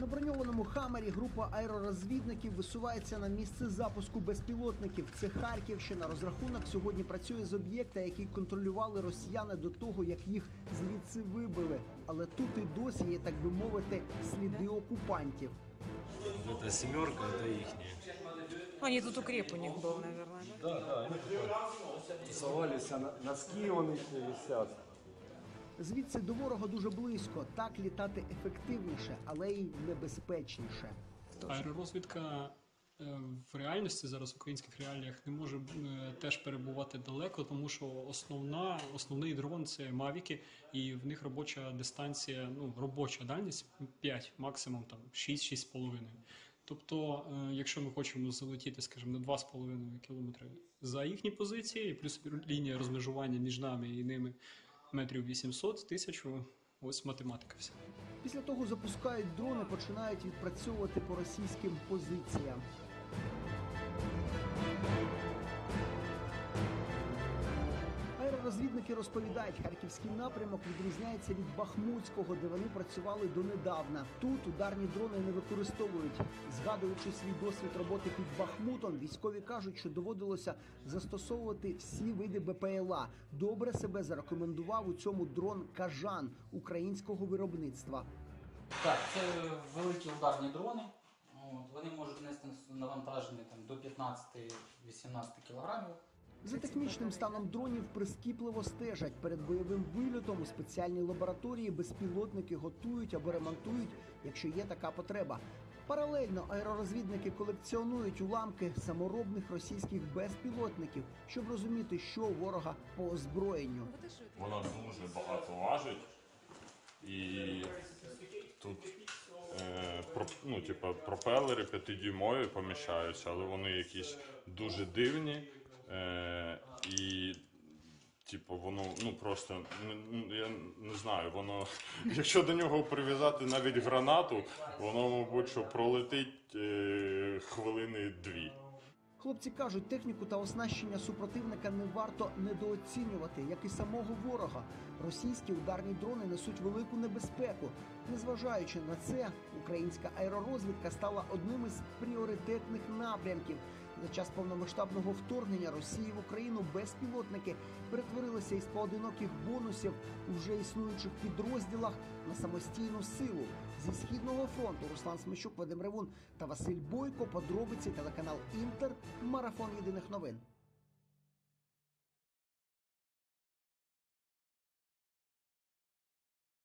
броньованому «Хаммері» група аеророзвідників висувається на місце запуску безпілотників. Це Харківщина. Розрахунок сьогодні працює з об'єкта, який контролювали росіяни до того, як їх звідси вибили. Але тут і досі є, так би мовити, сліди окупантів. Это «семерка», это ихняя. Они тут укреп у них был, наверное, да? Да, они тусовались, носки у них висят. Звідси до ворога дуже близько. Так літати ефективніше, але й небезпечніше. Аеророзвідка в реальності, зараз в українських реаліях, не може теж перебувати далеко, тому що основний дрон – це мавіки, і в них робоча дистанція, робоча дальність 5, максимум 6-6,5. Тобто, якщо ми хочемо залетіти, скажімо, на 2,5 кілометри за їхні позиції, плюс лінія розмежування між нами і ними метрів 800, 1000, ось математика вся. Після того запускають дрони, починають відпрацьовувати по російським позиціям. Аеророзвідники розповідають, харківський напрямок відрізняється від Бахмутського, де вони працювали донедавна. Тут ударні дрони не використовують. Згадуючи свій досвід роботи під Бахмутом, військові кажуть, що доводилося застосовувати всі види БПЛА. Добре себе зарекомендував у цьому дрон «Кажан» українського виробництва. Так, це великі ударні дрони. Вони можуть нести навантаження до 15-18 кілограмів. За технічним станом дронів прискіпливо стежать. Перед бойовим вильотом у спеціальній лабораторії безпілотники готують або ремонтують, якщо є така потреба. Паралельно аеророзвідники колекціонують уламки саморобних російських безпілотників, щоб розуміти, що у ворога по озброєнню. Вона дуже багато важить. І тут пропелери 5-дюймові поміщаються, але вони якісь дуже дивні. І воно просто, я не знаю, воно, якщо до нього прив'язати навіть гранату, воно, мабуть, що пролетить хвилини 2. Хлопці кажуть, техніку та оснащення супротивника не варто недооцінювати, як і самого ворога. Російські ударні дрони несуть велику небезпеку. Незважаючи на це, українська аеророзвідка стала одним із пріоритетних напрямків. За час повномасштабного вторгнення Росії в Україну безпілотники перетворилися із поодиноких бонусів у вже існуючих підрозділах на самостійну силу. Зі Східного фронту Руслан Смещук, Вадим Ревун та Василь Бойко. Подробиці, телеканал «Інтер», марафон єдиних новин.